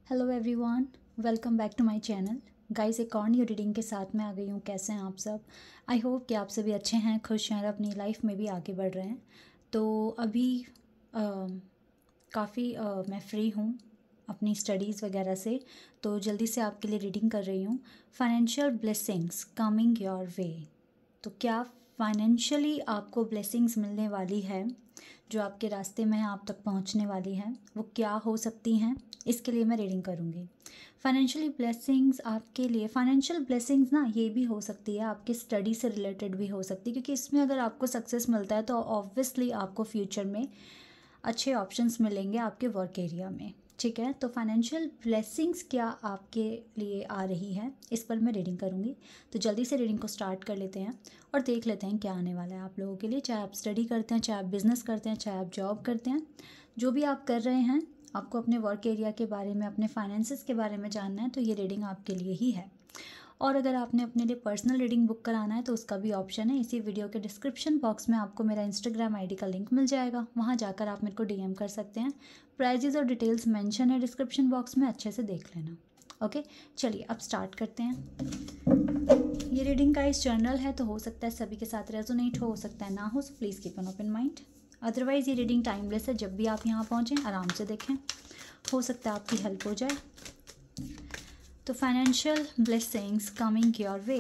Hello everyone, welcome back to my channel. Guys, एक और new reading के साथ मैं आ गई हूँ। कैसे हैं आप सब? आई होप कि आप सभी अच्छे हैं, खुश हैं और अपनी लाइफ में भी आगे बढ़ रहे हैं। तो अभी काफ़ी मैं फ्री हूँ अपनी स्टडीज़ वगैरह से, तो जल्दी से आपके लिए रीडिंग कर रही हूँ। Financial blessings coming your way. तो क्या फाइनेंशियली आपको ब्लेसिंग्स मिलने वाली है जो आपके रास्ते में है, आप तक पहुंचने वाली हैं? वो क्या हो सकती हैं, इसके लिए मैं रीडिंग करूंगी। फाइनेंशियली ब्लेसिंग्स आपके लिए, फाइनेंशियल ब्लेसिंग्स ना ये भी हो सकती है, आपके स्टडी से रिलेटेड भी हो सकती है, क्योंकि इसमें अगर आपको सक्सेस मिलता है तो ऑब्वियसली आपको फ्यूचर में अच्छे ऑप्शंस मिलेंगे आपके वर्क एरिया में। ठीक है, तो फाइनेंशियल ब्लेसिंग्स क्या आपके लिए आ रही है, इस पर मैं रीडिंग करूँगी। तो जल्दी से रीडिंग को स्टार्ट कर लेते हैं और देख लेते हैं क्या आने वाला है आप लोगों के लिए। चाहे आप स्टडी करते हैं, चाहे आप बिज़नेस करते हैं, चाहे आप जॉब करते हैं, जो भी आप कर रहे हैं, आपको अपने वर्क एरिया के बारे में, अपने फाइनेंसिस के बारे में जानना है तो ये रीडिंग आपके लिए ही है। और अगर आपने अपने लिए पर्सनल रीडिंग बुक कराना है तो उसका भी ऑप्शन है। इसी वीडियो के डिस्क्रिप्शन बॉक्स में आपको मेरा इंस्टाग्राम आईडी का लिंक मिल जाएगा, वहाँ जाकर आप मेरे को डीएम कर सकते हैं। प्राइजेज़ और डिटेल्स मेंशन है डिस्क्रिप्शन बॉक्स में, अच्छे से देख लेना। ओके, चलिए अब स्टार्ट करते हैं। ये रीडिंग का इस जर्नल है, तो हो सकता है सभी के साथ रेजोनेट हो सकता है ना हो, so please keep an open mind. Otherwise ये रीडिंग टाइमलेस है, जब भी आप यहाँ पहुँचें आराम से देखें, हो सकता है आपकी हेल्प हो जाए। तो financial blessings coming your way.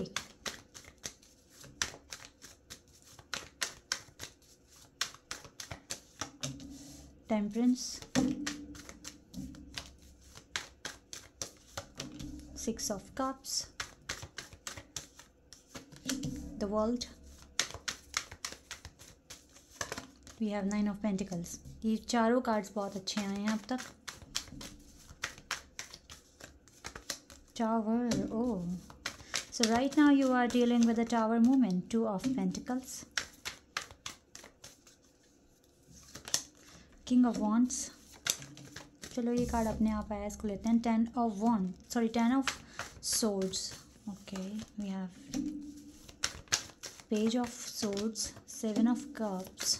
Temperance, 6 of cups, the world, we have 9 of pentacles। ये चारों कार्ड्स बहुत अच्छे आए हैं अब तक। Tower, oh, so right now you are dealing with the tower movement, 2 of pentacles, king of wands। चलो ये कार्ड अपने आप आया, इसको लेते हैं। 10 of swords। Okay, we have page of swords, 7 of cups,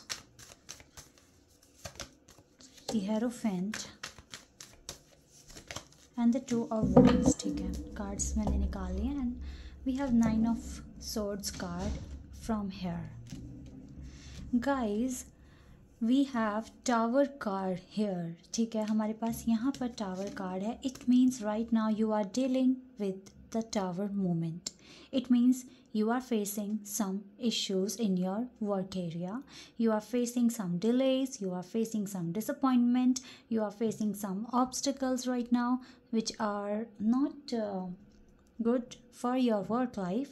the hierophant and the 2 of wands। ठीक है, कार्ड्स मैंने निकाल लिए and we have 9 of swords card from here. Guys, we have tower card here. ठीक है, हमारे पास यहाँ पर टावर कार्ड है। It means right now you are dealing with the tower moment. It means you are facing some issues in your work area. You are facing some delays, you are facing some disappointment, you are facing some obstacles right now which are not good for your work life.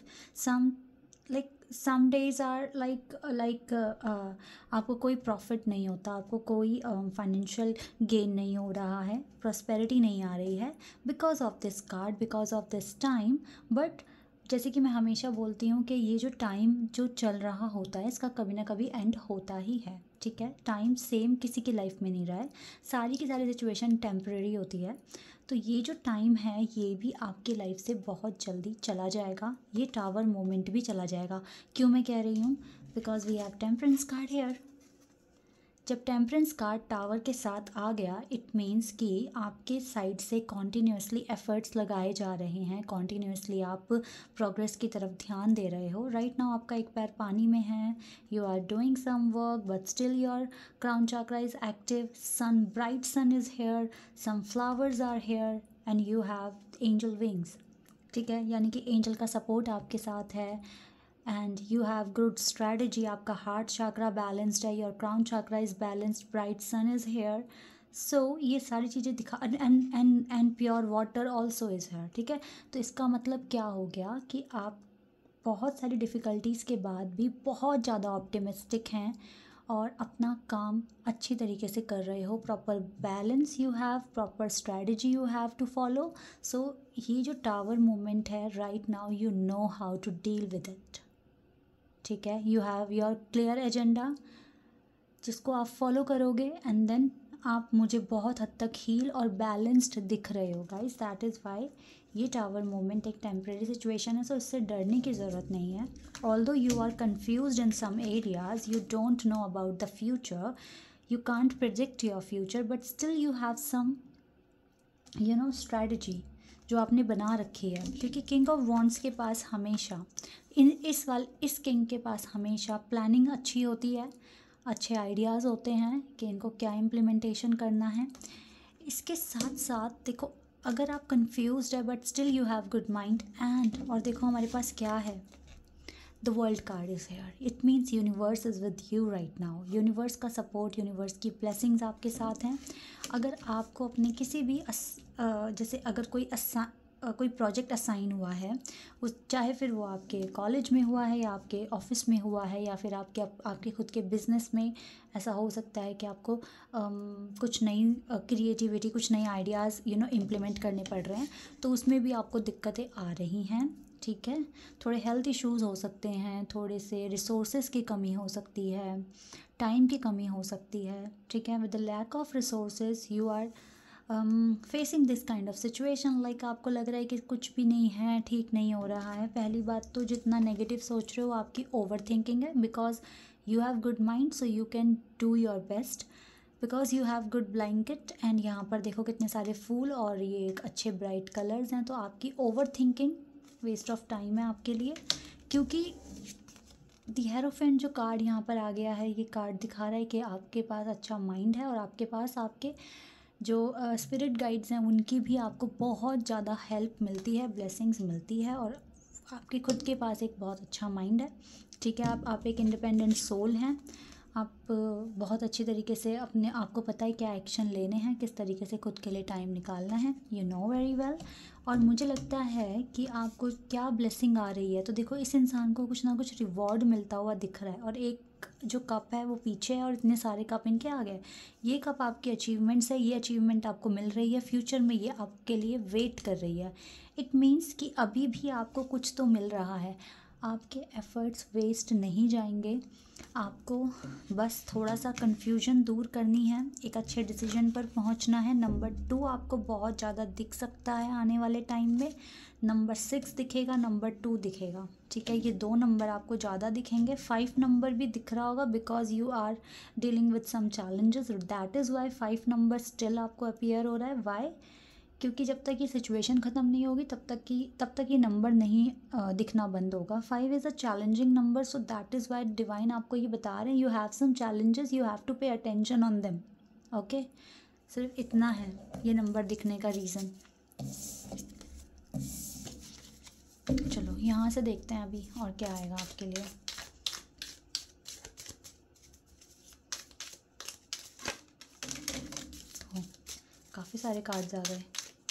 Some days are like आपको कोई profit नहीं होता, आपको कोई financial gain नहीं हो रहा है, प्रॉस्पेरिटी नहीं आ रही है because of this card, because of this time. But जैसे कि मैं हमेशा बोलती हूँ कि ये जो टाइम जो चल रहा होता है इसका कभी ना कभी एंड होता ही है। ठीक है, टाइम सेम किसी की लाइफ में नहीं रहा है, सारी की सारी सिचुएशन टेम्परेरी होती है। तो ये जो टाइम है ये भी आपकी लाइफ से बहुत जल्दी चला जाएगा, ये टावर मोमेंट भी चला जाएगा। क्यों मैं कह रही हूँ? Because we have temperance card here. जब टेम्परेंस कार्ड टावर के साथ आ गया, इट मीन्स कि आपके साइड से कॉन्टीन्यूसली एफर्ट्स लगाए जा रहे हैं, कॉन्टीन्यूसली आप प्रोग्रेस की तरफ ध्यान दे रहे हो। राइट नाउ आपका एक पैर पानी में है, you are doing some work but still your crown chakra is active, sun bright sun is here, some flowers are here and you have angel wings. ठीक है, यानी कि एंजल का सपोर्ट आपके साथ है and you have good strategy. आपका heart chakra balanced है, your crown chakra is balanced, bright sun is here. So ये सारी चीज़ें दिखा and pure water also is here. ठीक है, तो इसका मतलब क्या हो गया कि आप बहुत सारी डिफ़िकल्टीज़ के बाद भी बहुत ज़्यादा ऑप्टिमिस्टिक हैं और अपना काम अच्छी तरीके से कर रहे हो। Proper balance you have, proper strategy you have to follow. So ये जो टावर मूवमेंट है right now, you know how to deal with it. ठीक है, you have your clear agenda जिसको आप फॉलो करोगे एंड देन आप मुझे बहुत हद तक हील और बैलेंस्ड दिख रहे हो गाइस। दैट इज़ वाई ये टावर मोमेंट एक टेम्प्रेरी सिचुएशन है, सो इससे डरने की ज़रूरत नहीं है। Although you are confused in some areas, you don't know about the future, you can't predict your future, but still you have some strategy जो आपने बना रखी है, क्योंकि किंग ऑफ वॉन्ड्स के पास हमेशा इस किंग के पास हमेशा प्लानिंग अच्छी होती है, अच्छे आइडियाज़ होते हैं कि इनको क्या इम्प्लीमेंटेशन करना है। इसके साथ साथ देखो, अगर आप कंफ्यूज्ड है but still you have good mind and, और देखो हमारे पास क्या है, the world card is here. It means universe is with you right now. Universe का सपोर्ट, यूनिवर्स की ब्लेसिंग्स आपके साथ हैं। अगर आपको अपने किसी भी जैसे अगर कोई प्रोजेक्ट असाइन हुआ है, उस चाहे फिर वो आपके कॉलेज में हुआ है या आपके ऑफिस में हुआ है या फिर आपके खुद के बिजनेस में, ऐसा हो सकता है कि आपको कुछ नई क्रिएटिविटी, कुछ नए आइडियाज़ इम्प्लीमेंट करने पड़ रहे हैं, तो उसमें भी आपको दिक्कतें आ रही हैं। ठीक है, थोड़े हेल्थ इश्यूज़ हो सकते हैं, थोड़े से रिसोर्सेज की कमी हो सकती है, टाइम की कमी हो सकती है। ठीक है, with the lack of resources you are facing this kind of situation, like आपको लग रहा है कि कुछ भी नहीं है, ठीक नहीं हो रहा है। पहली बात तो जितना नेगेटिव सोच रहे हो आपकी ओवर थिंकिंग है, because you have good mind so you can do your best, because you have good blanket. And यहाँ पर देखो कितने सारे फूल और ये एक अच्छे ब्राइट कलर्स हैं, तो आपकी over thinking waste of time है आपके लिए। क्योंकि द हेरोफेंट जो कार्ड यहाँ पर आ गया है, ये कार्ड दिखा रहा है कि आपके पास अच्छा माइंड है और आपके पास आपके जो स्पिरिट गाइड्स हैं उनकी भी आपको बहुत ज़्यादा हेल्प मिलती है, ब्लेसिंग्स मिलती है, और आपके खुद के पास एक बहुत अच्छा माइंड है। ठीक है, आप एक इंडिपेंडेंट सोल हैं। आप बहुत अच्छी तरीके से अपने आपको पता है क्या एक्शन लेने हैं, किस तरीके से खुद के लिए टाइम निकालना है, यू नो वेरी वेल। और मुझे लगता है कि आपको क्या ब्लेसिंग आ रही है, तो देखो इस इंसान को कुछ ना कुछ रिवॉर्ड मिलता हुआ दिख रहा है, और एक जो कप है वो पीछे है और इतने सारे कप इनके आ गए। ये कप आपकी अचीवमेंट्स है, ये अचीवमेंट आपको मिल रही है, फ्यूचर में ये आपके लिए वेट कर रही है। इट मीन्स कि अभी भी आपको कुछ तो मिल रहा है, आपके एफ़र्ट्स वेस्ट नहीं जाएंगे। आपको बस थोड़ा सा कन्फ्यूजन दूर करनी है, एक अच्छे डिसीजन पर पहुंचना है। नंबर 2 आपको बहुत ज़्यादा दिख सकता है आने वाले टाइम में, नंबर 6 दिखेगा, नंबर 2 दिखेगा। ठीक है, ये 2 नंबर आपको ज़्यादा दिखेंगे। 5 नंबर भी दिख रहा होगा because you are dealing with some challenges, that is why 5 number still आपको अपीयर हो रहा है। वाई? क्योंकि जब तक ये सिचुएशन ख़त्म नहीं होगी तब तक ये नंबर नहीं दिखना बंद होगा। 5 is a challenging number, so that is why divine आपको ये बता रहे हैं, you have some challenges, you have to pay attention on them. Okay, सिर्फ इतना है ये नंबर दिखने का रीज़न। चलो यहाँ से देखते हैं अभी और क्या आएगा आपके लिए। काफ़ी सारे कार्ड्स आ गए।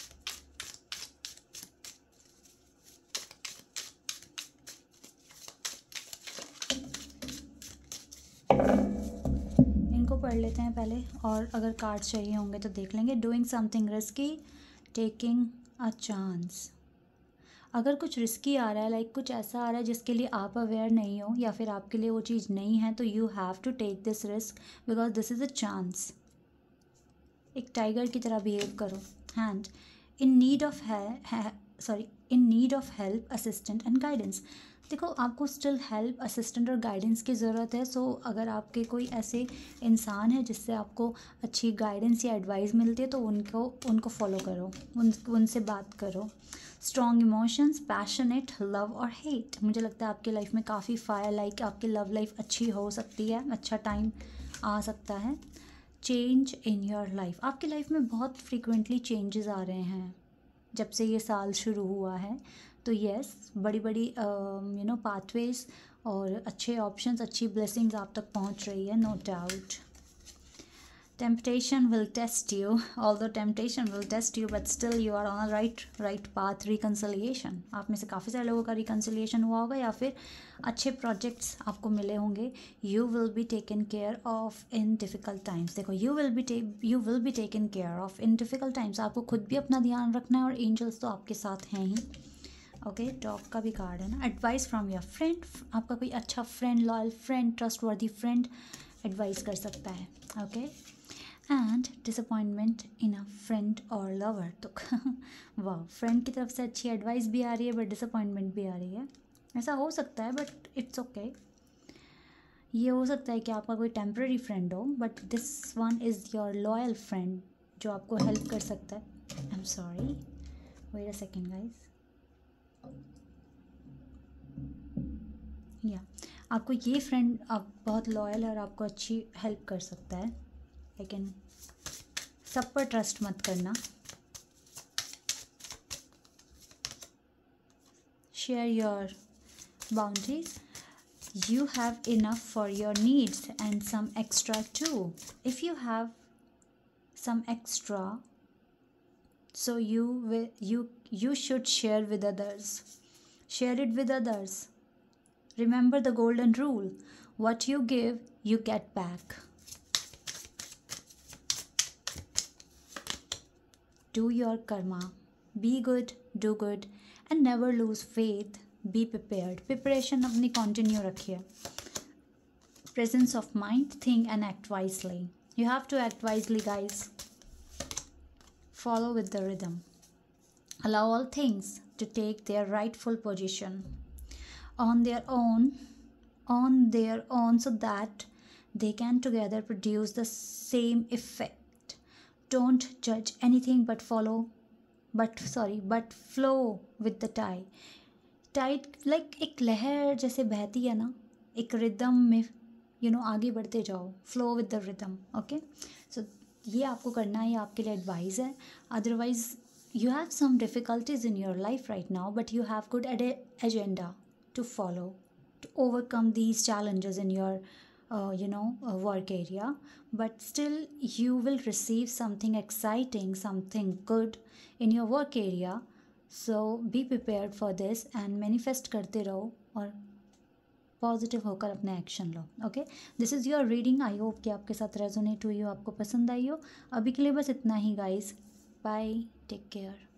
इनको पढ़ लेते हैं पहले, और अगर कार्ड्स चाहिए होंगे तो देख लेंगे। Doing something risky, taking a chance. अगर कुछ रिस्की आ रहा है, लाइक कुछ ऐसा आ रहा है जिसके लिए आप अवेयर नहीं हो या फिर आपके लिए वो चीज़ नहीं है, तो you have to take this risk because this is a chance. एक टाइगर की तरह बिहेव करो। And in need of in need of help, assistant and guidance. देखो आपको स्टिल हेल्प, असिस्टेंट और गाइडेंस की ज़रूरत है। सो अगर आपके कोई ऐसे इंसान है जिससे आपको अच्छी गाइडेंस या एडवाइस मिलती है, तो उनको फॉलो करो, उनसे बात करो। स्ट्रॉन्ग इमोशंस, पैशनेट, लव और हेट। मुझे लगता है आपकी लाइफ में काफ़ी फायर लाइक आपकी लव लाइफ अच्छी हो सकती है, अच्छा टाइम आ सकता है। चेंज इन योर लाइफ, आपकी लाइफ में बहुत फ्रीक्वेंटली चेंजेस आ रहे हैं जब से ये साल शुरू हुआ है। तो यस, बड़ी बड़ी पाथवेज और अच्छे ऑप्शंस, अच्छी ब्लेसिंग्स आप तक पहुंच रही है, no doubt. Temptation will test you, although temptation will test you, but still you are on a right path. Reconciliation, आप में से काफ़ी सारे लोगों का reconciliation हुआ होगा या फिर अच्छे projects आपको मिले होंगे। You will be taken care of in difficult times। देखो you will be taken care of in difficult times। आपको खुद भी अपना ध्यान रखना है और angels तो आपके साथ हैं ही। ओके, डॉग का भी कार्ड है ना। एडवाइस फ्रॉम योर फ्रेंड, आपका कोई अच्छा friend, loyal friend, trustworthy friend advice कर सकता है। Okay, and disappointment in a friend और लवर। तो वाह, फ्रेंड की तरफ से अच्छी एडवाइस भी आ रही है बट डिसअपॉइंटमेंट भी आ रही है। ऐसा हो सकता है बट इट्स ओके। ये हो सकता है कि आपका कोई टेम्पररी फ्रेंड हो, but this one is your loyal friend जो आपको हेल्प कर सकता है। I am sorry, wait a second guys. या आपको ये फ्रेंड आप बहुत लॉयल है और आपको अच्छी हेल्प कर सकता है, लेकिन सब पर ट्रस्ट मत करना। Share your boundaries. You have enough for your needs and some extra too. If you have some extra, so you should share with others. Share it with others. Remember the golden rule: what you give, you get back. Do your karma. Be good, do good, and never lose faith. Be prepared. Preparation अपनी continue रखिए. Presence of mind, think and act wisely. You have to act wisely, guys. Follow with the rhythm. Allow all things to take their rightful position on their own, so that they can together produce the same effect. Don't judge anything but flow with the tide. Tide like एक लहर जैसे बहती है ना, एक rhythm में आगे बढ़ते जाओ. Flow with the rhythm. Okay, so ये आपको करना है, ये आपके लिए एडवाइस है. Otherwise you have some difficulties in your life right now, but you have good agenda to follow to overcome these challenges in your work area. But still you will receive something exciting, something good in your work area. So be prepared for this and manifest करते रहो और positive होकर अपने action लो. Okay, this is your reading. I hope कि आपके साथ resonate हुई हो, आपको पसंद आई हो. अभी के लिए बस इतना ही गाइस. Bye, take care.